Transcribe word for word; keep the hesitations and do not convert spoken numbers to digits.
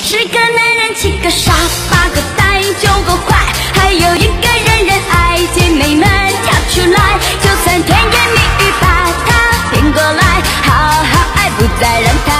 十个男人，七个傻，八个呆，九个坏，还有一个人人爱，姐妹们跳出来，就算甜言蜜语把它骗过来，好好爱，不再让它。